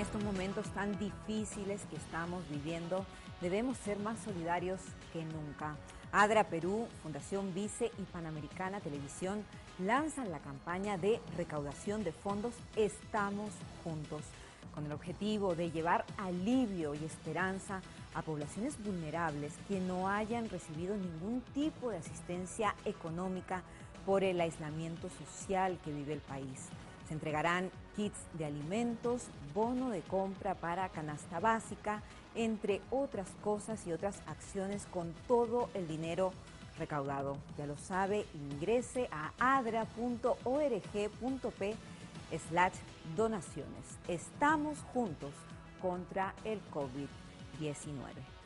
estos momentos tan difíciles que estamos viviendo, debemos ser más solidarios que nunca. ADRA Perú, Fundación Vice y Panamericana Televisión lanzan la campaña de recaudación de fondos Estamos Juntos, con el objetivo de llevar alivio y esperanza a poblaciones vulnerables que no hayan recibido ningún tipo de asistencia económica por el aislamiento social que vive el país. Se entregarán kits de alimentos, bono de compra para canasta básica, entre otras cosas y otras acciones con todo el dinero recaudado. Ya lo sabe, ingrese a adra.org.p/donaciones. Estamos juntos contra el COVID-19.